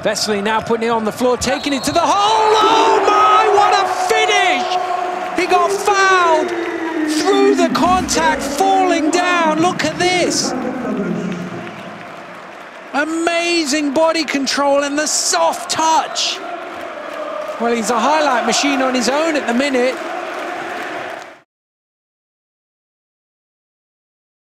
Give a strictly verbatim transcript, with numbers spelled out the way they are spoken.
Vesely now putting it on the floor, taking it to the hole. Oh my, what a finish! He got fouled through the contact, falling down. Look at this. Amazing body control and the soft touch. Well, he's a highlight machine on his own at the minute.